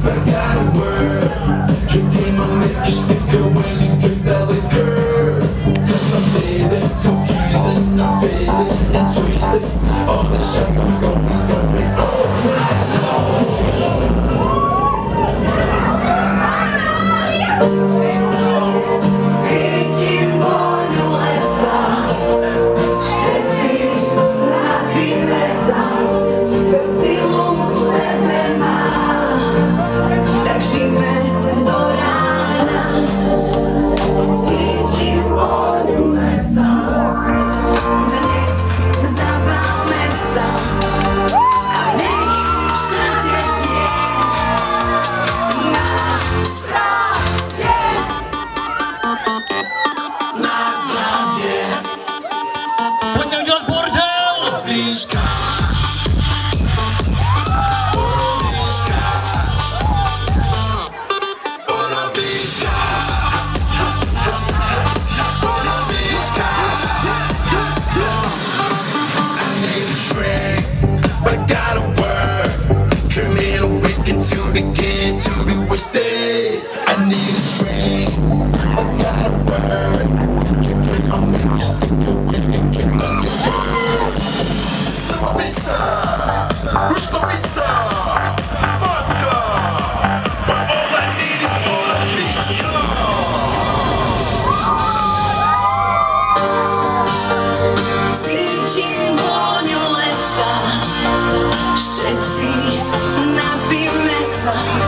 I got a word. Drinking my make you sicker when you drink that liquor. Cause I'm faded, confused and I'm faded and twisted. All the shots I'm going all night long. Všetci napíme sa.